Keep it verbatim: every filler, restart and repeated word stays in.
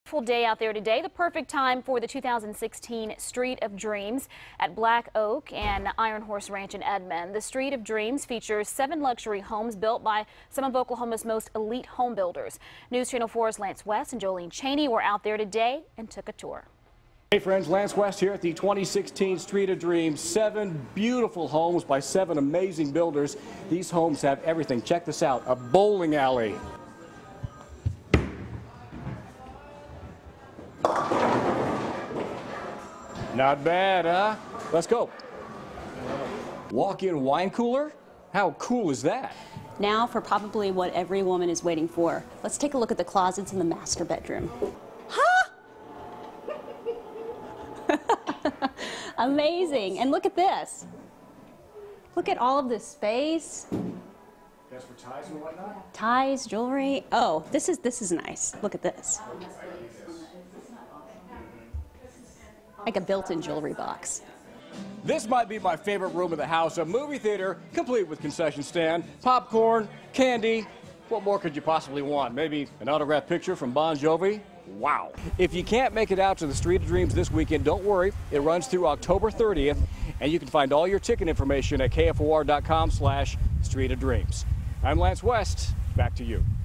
Full day out there today, the perfect time for the two thousand sixteen Street of Dreams at Black Oak and Iron Horse Ranch in Edmond. The Street of Dreams features seven luxury homes built by some of Oklahoma's most elite home builders. News Channel four's Lance West and Joleen Chaney were out there today and took a tour. Hey friends, Lance West here at the twenty sixteen Street of Dreams. Seven beautiful homes by seven amazing builders. These homes have everything. Check this out, a bowling alley. Not bad, huh? Let's go. Walk-in wine cooler? How cool is that? Now for probably what every woman is waiting for. Let's take a look at the closets in the master bedroom. Huh? Amazing. And look at this. Look at all of this space. That's for ties and whatnot? Ties, jewelry. Oh, this is this is nice. Look at this. Like a built-in jewelry box. This might be my favorite room in the house, a movie theater complete with concession stand, popcorn, candy. What more could you possibly want? Maybe an autographed picture from Bon Jovi? Wow. If you can't make it out to the Street of Dreams this weekend, don't worry. It runs through October thirtieth, and you can find all your ticket information at K F O R dot com slash Street of Dreams. I'm Lance West. Back to you.